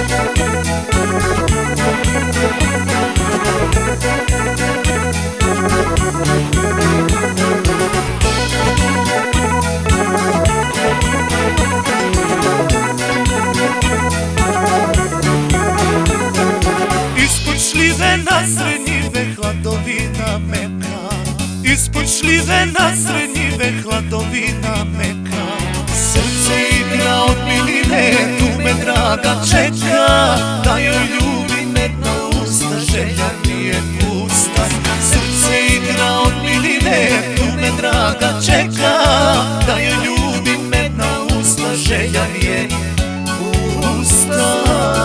Ispod šljive nasred njive hladovina meka, ispod šljive nasred njive hladovina meka. Srce igra od miline, tu me draga čeka, da joj ljubim medna usta, želja nije pusta. Srce igra od miline, tu me draga čeka, da joj ljubim medna usta, želja nije pusta.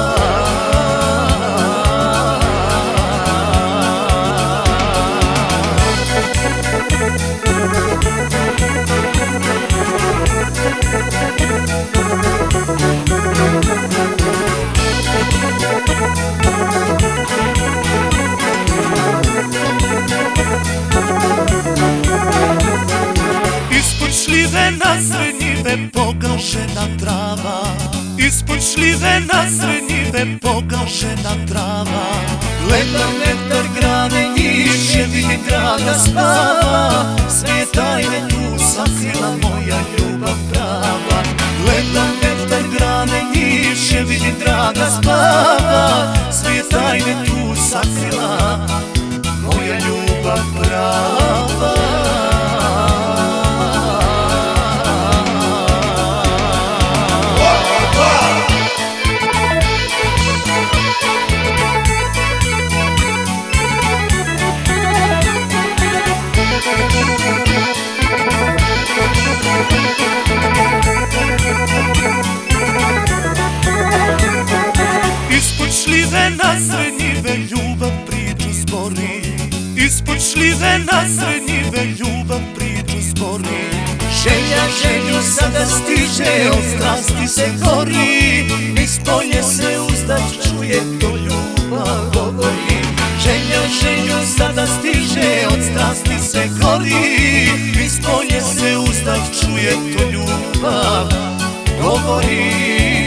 Ispod šljive nasred njive pogažena trava, ispod šljive nasred njive pogažena trava. Gledam vetar grane njiše, vidim draga spava, sve tajne tu sakrila moja ljubav prava. Gledam vetar grane njiše, vidim draga spava, sve tajne tu sakrila moja ljubav prava. Ispod šljive nasred njive ljubav priču zbori, ispod šljive nasred njive ljubav priču zbori. Želja želju sada stiže, od strasti se gori, niz polje se uzdač čuje, to ljubav govori. Želja želju sada stiže, od strasti se gori, niz polje se uzdač čuje, to ljubav govori.